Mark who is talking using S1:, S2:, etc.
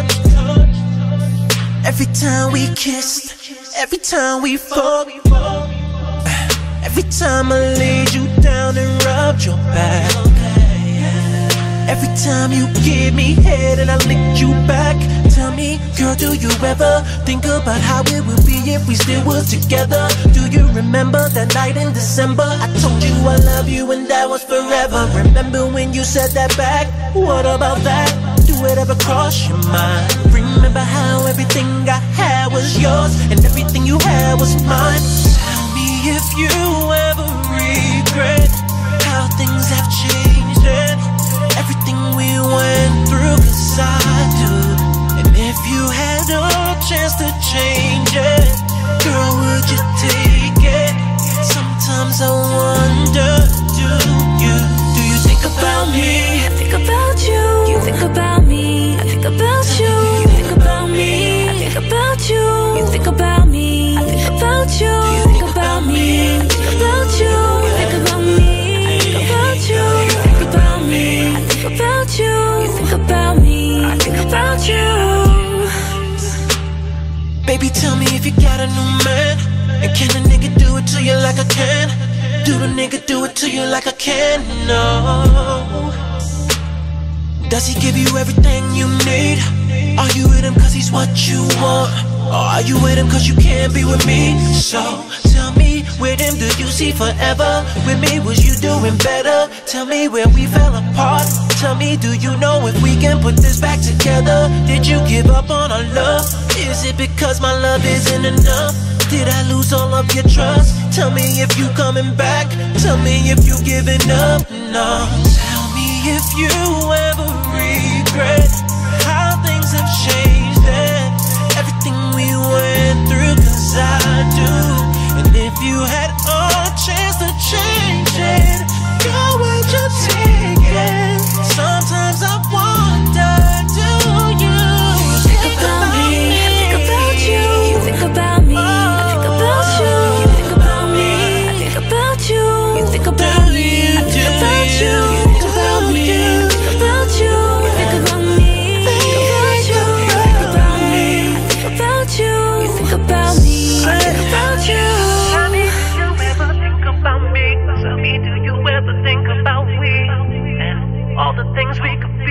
S1: Every time we kissed, every time we fought, every time I laid you down and rubbed your back, every time you gave me head and I licked you back. Tell me, girl, do you ever think about how it would be if we still were together? Do you remember that night in December? I told you I love you and that was forever. Remember when you said that back? What about that? Do it ever cross your mind? Remember how everything I had was yours and everything you had was mine? Tell me if you ever regret how things have changed and everything we went through, 'cause I do. And if you had a chance to change it, girl, would you take it? Sometimes I wonder, do you think about me?
S2: I think about you. You think about me. I think about you. You think about me. I think about you. You think about me. I think about you. You think about me. I think about you. You think about me. I think about you. You think about me. I think about you. You think about me. I think about you.
S1: Baby, tell me if you got a new man, and can a nigga do it to you like I can? Do the nigga do it to you like I can? No. Does he give you everything you need? Are you with him 'cause he's what you want? Or are you with him 'cause you can't be with me? So tell me, with him do you see forever? With me, was you doing better? Tell me where we fell apart. Tell me, do you know if we can put this back together? Did you give up on our love? Is it because my love isn't enough? Did I lose all of your trust? Tell me if you coming back. Tell me if you giving up. No. Tell me if you ever regret how things have changed and everything we went through, 'cause I do. And if you had a chance to change it, girl, would you take it? Sometimes I wonder, do you think about me?
S2: I think about you. You think about me. I think about you. You think about me. I think about you. You think about me. I think about you. You think about me. I think about you. You think about me. I think about you. You think about me. I think about you. You think about me. I think about you.
S3: Tell me, do you ever think about me? Tell me, do you ever think about we and all the things we could